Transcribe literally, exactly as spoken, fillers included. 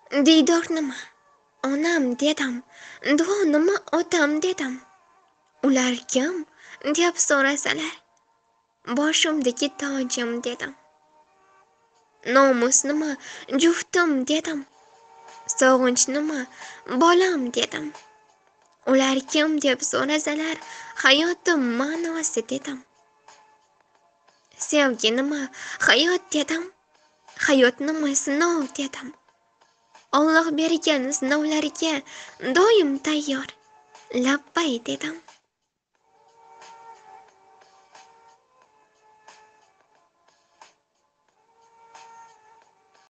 Diydor nima? Onam dedim. Duo nima? Otam dedim. Ular kim? deb so'rasalar, boshimdagi tojim dedim. Nomus nima? Juftim dedim. Sog'inch nima? Bolam dedim. Ular kim deb so'rasalar, hayotim ma'nosi dedim. Sevgi nima? Hayot dedim. Hayot nima? Sinov dedim. Alloh bergan sinovlarga doim tayyor. Labbay dedim.